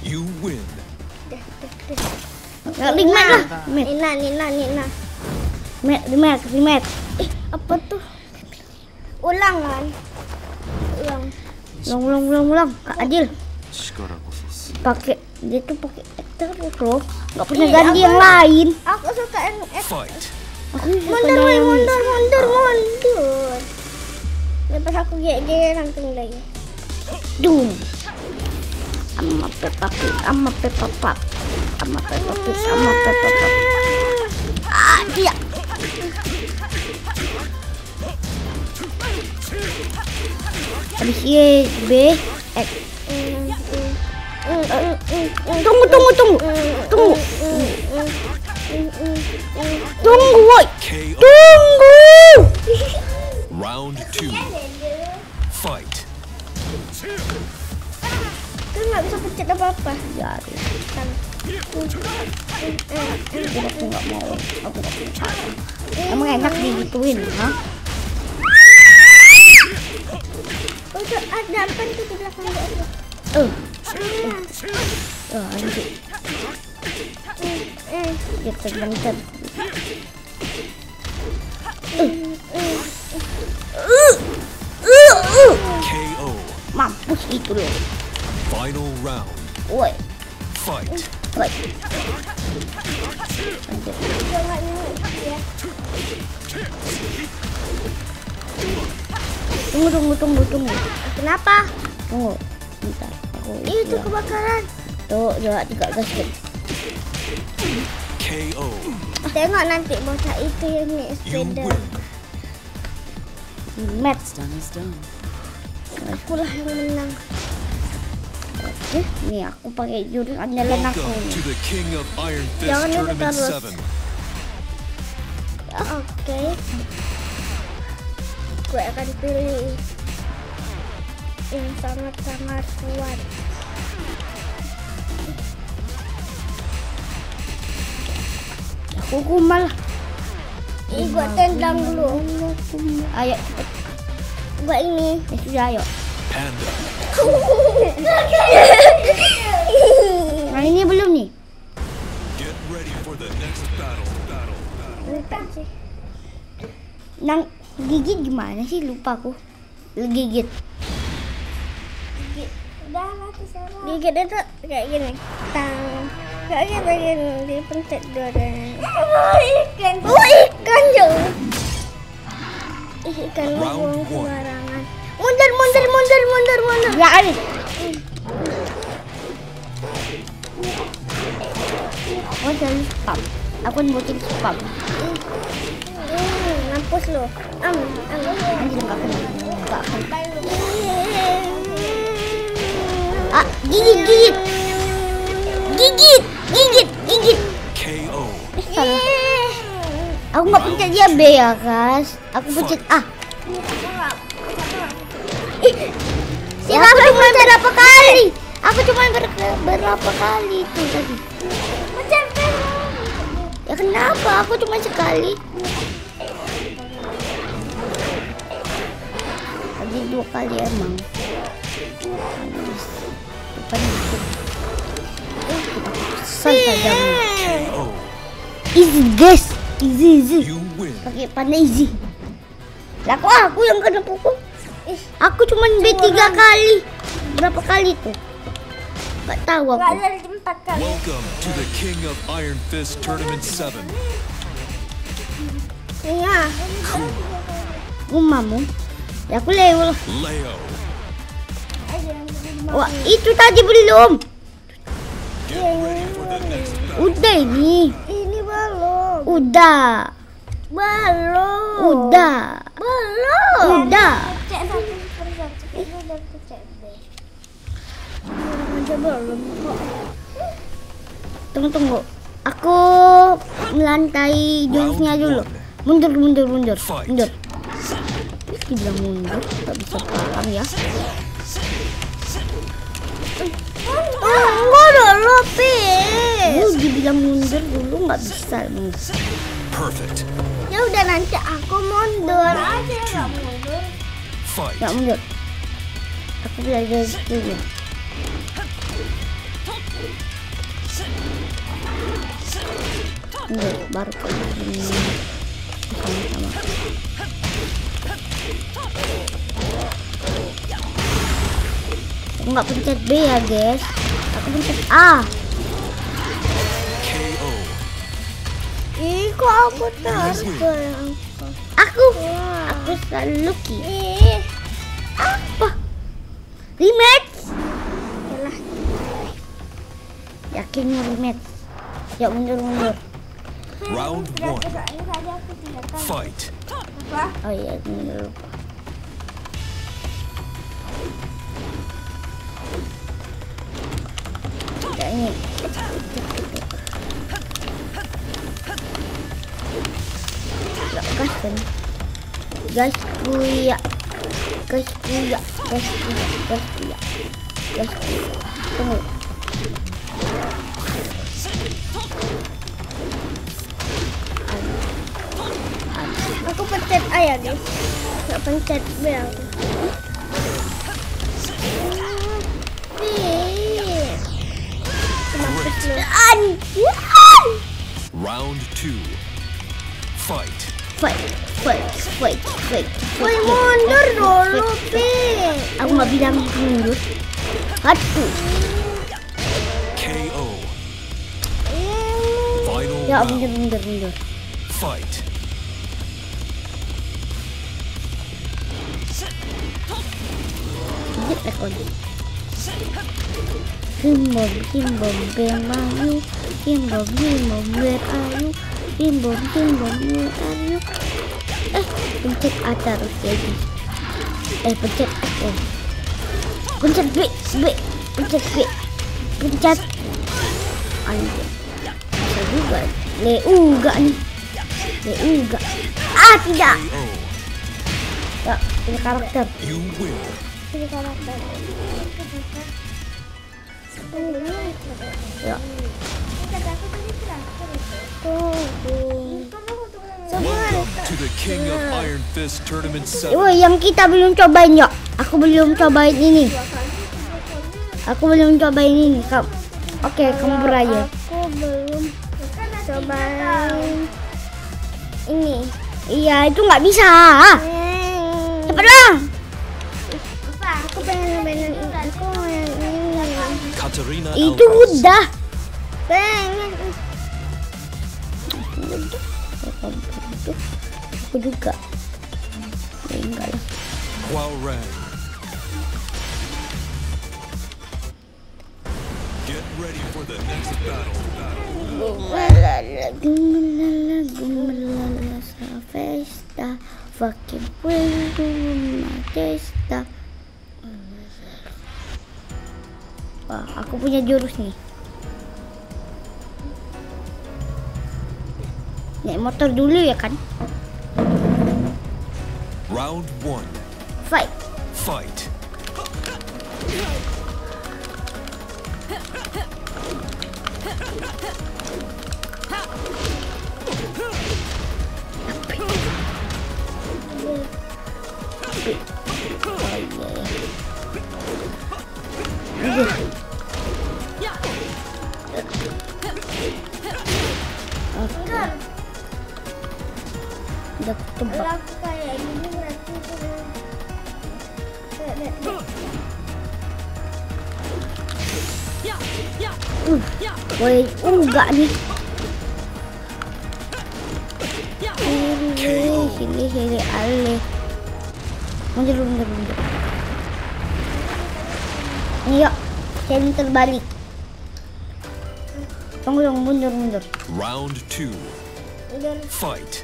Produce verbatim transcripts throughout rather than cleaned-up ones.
You win. Nggak lima lah. Nina, Nina, Nina. Met, remet, remet. Eh, apa tuh? Ulang kan? Ulang. Ulang, ulang, ulang, ulang. Kak Adil. Pakai dia tuh pakai terus loh. Nggak pernah ganti yang lain. Aku suka yang Fight. Aku mundur, woy, mundur, mundur, mundur. Lepas aku gede langsung lagi. Dum. Ama Peppa Pig, ama Peppa Pig, ama Peppa Pig, ama Peppa Pig. Ah, iya. Habis Y, B, X. Tunggu, tunggu, tunggu, tunggu, tunggu, woi, tunggu. Round two. Fight. Itu nggak bisa pencet apa-apa. Jadi, Kan. jadi aku nggak mau, aku nggak mau cara. Emang enak digituin, ha? Oh, itu ada apa itu di belakang dia? Eh, oh, ada sih. Eh, Dia terbentet. K O. Mampus gitu loh. Final round. Woi, Fight. woi. jangan ya. Tunggu, tunggu, tunggu, tunggu. Kenapa? Tunggu. Bentar, aku Itu hilang. kebakaran. Tuh, dua, tiga, gasket. K O. Tengok nanti bocah itu yang naik You sepeda. win. Match. Aku lah yang menang. Oke, nih aku pakai jurus andalan aku. Welcome to the King of Iron Fist Jangan itu Tournament terus. seven. Oke. Gue akan pilih yang sangat-sangat kuat. Aku kumal. Ih, gue tendang dulu. Ayo, cepet. Gue ini. Ya sudah, ayo. Panda. Nah, ini belum nih. Get ready for the next battle. Battle. Battle. Lupa sih. Nang gigit gimana sih? Lupa aku. Gigit. Udah lah, terserah. Gigit itu kayak gini. Tang. Kayak gitu gini. Dipencet dua dan. Oh, ikan. Oh, ikan jauh. Ih, ikan lu Round buang one. sembarangan. Mundur, mundur, mundur, mundur, mundur. Ya, Ali. Oh, jadi spam. Aku bocil spam. Hmm, mampus lu. Am, am. Anjir, enggak kena. Enggak kena. Ah, gigit, gigit. Gigit, gigit, gigit. K O. Eh, salah. Aku nggak pencet dia B ya, Kas. Aku pencet A. Ih, ya, aku cuma berapa kali? Aku cuma ber berapa kali itu tadi? Ya kenapa? Aku cuma sekali. Tadi dua kali emang. Habis. Depan itu. Eh, kita kesal saja. K O. Easy guys, easy easy. You win. Pakai panah easy. Lah kok aku yang kena pukul? Ih, aku cuma B tiga kali. Berapa kali tuh? Gak tahu Nggak aku. ada empat kali. Welcome to the King of Iron Fist Tournament seven. Iya. Umamu. Ya aku lewat. Leo. Wah, itu tadi belum. Get ready for the next battle. Udah ini. Ini belum. Udah. Belum. Udah. Belum. Udah. Cek satu per satu. Ini udah cek deh. Aja belum kok. Tunggu tunggu. Aku melantai jurusnya dulu. Mundur mundur mundur. Mundur. Dibilang mundur, tak bisa paham ya. Oh, enggak dulu, Pis. Lu dibilang mundur dulu nggak bisa. Perfect. Ya udah nanti aku mundur. Round two. Fight. Nggak mundur. Aku belajar dulu. Enggak, baru kali ini sama-sama. Aku nggak pencet B ya guys, aku pencet A. K O. Ih, kok aku terbang? Aku, aku selalu lucky. Ih, Apa? Rematch? yalah. Yakin rematch? Ya mundur-mundur. Round one. Soalnya tadi aku tidak tahu. Fight. Apa? Oh iya, mundur. Ya ini. Gas kan? Gas kuya. Gas kuya. Gas kuya. Gas kuya. Gas kuya. Tunggu. Aku pencet A ya guys. Gak pencet B aku. Ih. Mampus lu. Anjay. Round two. Fight. Fight, fight, fight, fight. Woi, mundur dulu, Pi. Aku nggak bilang mundur. Satu. K O. Ih, Final Ya round. mundur, mundur, mundur. Fight. Hit rekod. Himbom, himbom, bemayu. Himbom, himbom, berayu. Himbom, himbom, berayu. Eh, pencet A terus jadi. Eh, pencet A. Eh. Pencet B, B. Pencet B. Pencet. Anjir. Bisa juga. Leuga nih. Leuga. Ah, tidak. K O. Ya, ini karakter. You win. ini karakter. Ya. Welcome to the King of Iron Fist Tournament seven. Woi, yang kita belum cobain ya. Aku belum cobain ini. Aku belum cobain ini. Kamu. Oke, kamu beraya. Aku belum cobain ini. Iya, itu nggak bisa. Hmm. Cepatlah. Apa? Aku pengen pengen ini. Aku yang ini. Katarina Itu Alvarez. udah. Pengen. Aku juga. Ya, enggak lah. Huao Ran. Get ready for the next battle. Gumelala, gumelala, gumelala, sa festa, fucking fuego, majesta. Wah, aku punya jurus nih. Naik motor dulu ya kan? Round one. Fight. Fight. Udah ketebak. Kalau aku kayak gini berarti itu. Lihat, lihat, lihat. Uh, woi, enggak nih. Sini, sini, sini, ale. Mundur, mundur, mundur. Iya, sini terbalik. Tunggu, tunggu, mundur, mundur. Round two. Udah. Fight.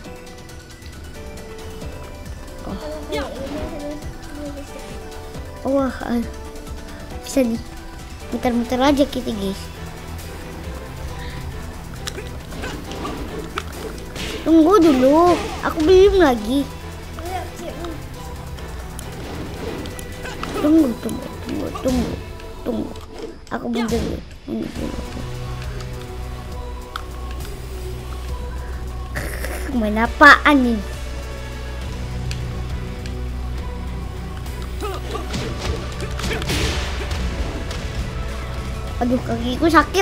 Wah, ah, bisa nih. Muter-muter aja kita guys. Tunggu dulu, aku belum lagi. Tunggu, tunggu, tunggu, tunggu, tunggu. Aku mundur dulu. Mundur dulu. Main apaan nih? Aduh, kakiku sakit.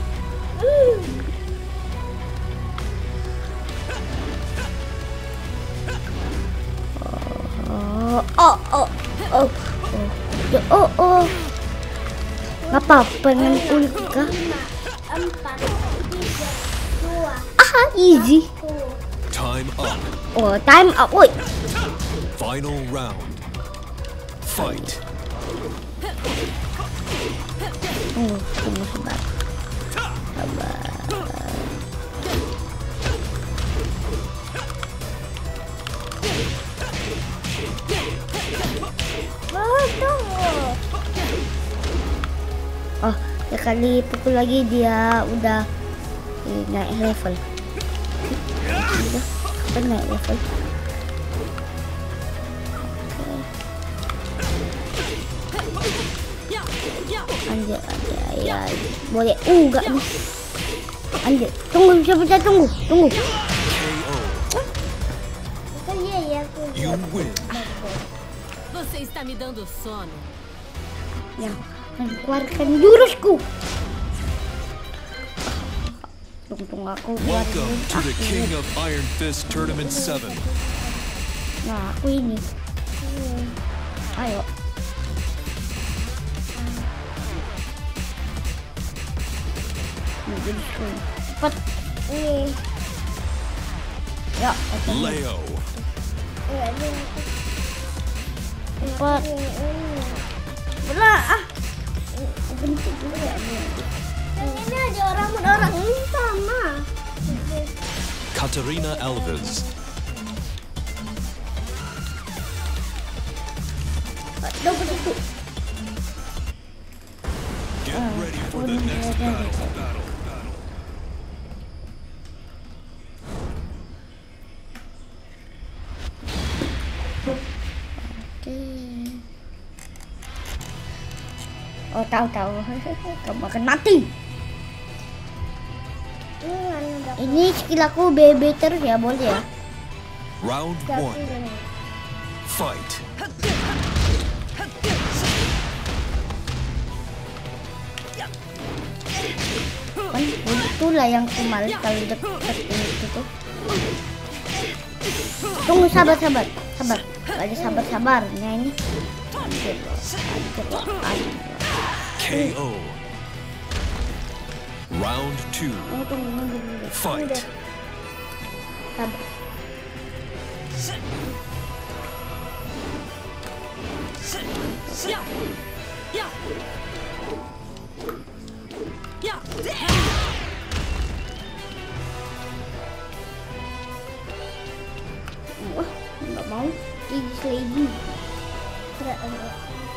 Oh, oh, oh, oh, oh, oh, oh. Gak apa-apa, pengen ulik kah? Empat, tiga, dua, Ah, easy. Time up. Oh, time up, woi. Final round. Fight. Tunggu, tunggu sebentar. Sabar. oh, tunggu. Oh, sekali pukul lagi dia udah eh, naik level. Udah, kapan naik level? Anjir, anjir, ya, boleh. Uh, enggak nih. Anjir, tunggu, siapa tunggu, tunggu. K O. Kan iya ya aku. You win. Você está me dando sono. Ya, keluarkan jurusku. Tunggu aku keluar Welcome to the jurus King aku. of Iron Fist Tournament seven. Nah, aku ini. Ayo. Ini jurusku. Cepat. Nih. Ya, oke. Leo. Enggak ada. Cepat. Belah, ah. Bentuk dulu ya. Ini ada orang orang ini sama. Katarina Alves. Dapat itu. Get ready for the next battle. Battle. Battle. Oke. Oh, tahu tahu. Kamu akan mati. Ini mana dapat Ini skill aku B B terus ya, boleh ya? Round satu one. ini. Fight. Kan itulah yang kemarin kalau deket ini itu tuh. Tunggu, sabar sabar sabar. Ada sabar sabarnya ini. Anjir, anjir, anjir. K O. Round two. Tunggu tunggu tunggu tunggu. Fight. Sabar. Ya. Ya. Ya. Wah, nggak mau. Ini lagi. Gerak, gerak.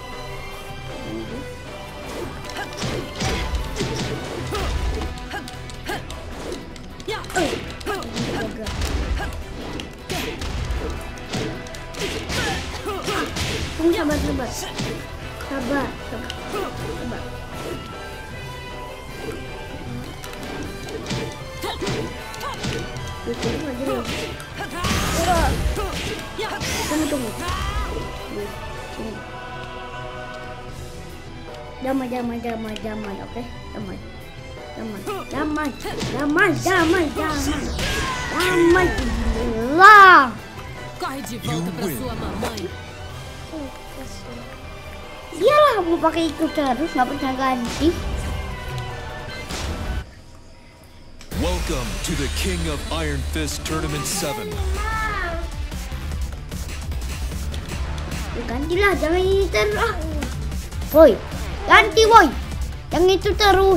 Ya. Jaga. Tunggu, sabar sabar. Sabar, sabar. Sabar. Itu aja dulu. Tunggu, tunggu. Tunggu. Damai, damai, damai, damai, oke? Damai. Damai, damai, damai, damai, damai. Damai. Lah. Corre de volta pra win. sua mamãe. Iyalah, mau pakai itu terus, nggak pernah ganti. Welcome to the King of Iron Fist Tournament seven. Ya, gantilah, jangan ini terus. Ah. Woi, ganti woi. Yang itu terus.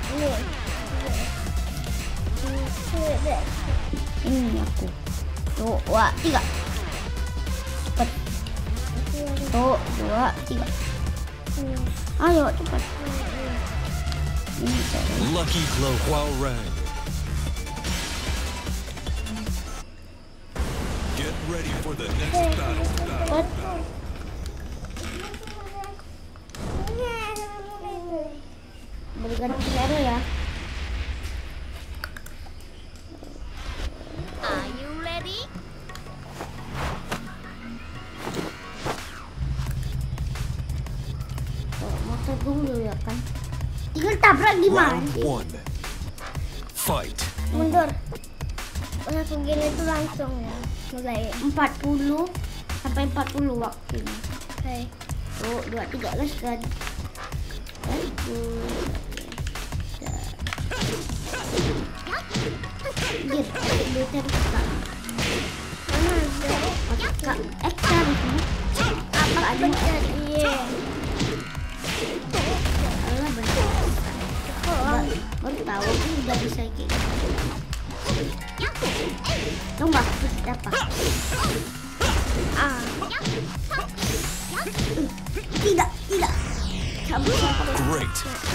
Ini aku. Dua, tiga. Cepat. Tuh, dua, tiga. Ayo, cepat. Ini terus. Lucky Glow Huarang. Get ready for the next battle. Battle. Cepat. Boleh ganti cara ya. Are you ready? Oh, masa dulu ya kan. Tinggal gimana? Round one. Fight. Mundur. Langsung gini tuh langsung ya. Mulai. empat puluh sampai empat puluh waktunya. Oke. Oh, dua, tiga, let's go. Let's go. Gir, dia terbuka. Mana ada? Kak, eh, harusnya. Apa ada? Iya. Allah bener. Ba- Baru tahu aku udah bisa kayak gitu. Coba apa? Ah. Tidak, tidak. Kamu Great.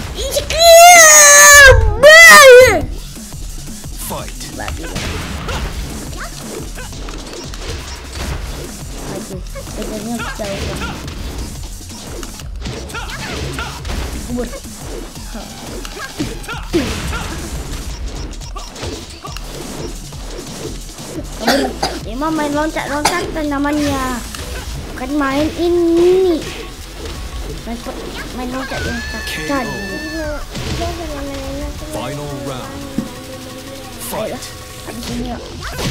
Fight. babi. Aduh, bedanya jauh banget. Kubur. Kabur. Ini mah main loncat-loncatan namanya. Bukan main ini. Main, main loncat-loncatan. Final round. Fight. Habis ini yuk.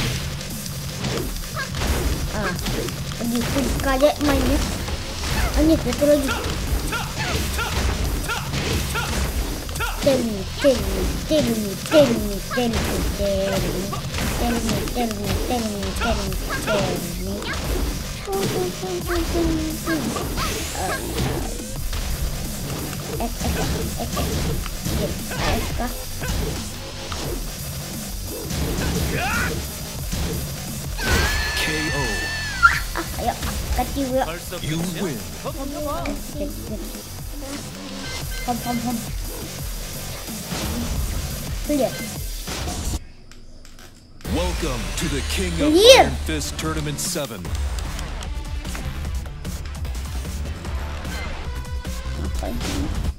Ah, lagi suka aja mainnya. Anjir, satu lagi. Tell me, tell me, tell me, tell me, tell me, tell me, tell me, tell me, tell me, tell me, tell me. Eh, eh, eh, eh, eh, eh, kah? K O. Ah, ayo, kaki gue. You win. Hom, hom, hom. Lihat. Welcome to the King of Yeah. Iron Fist Tournament seven. Apa ini?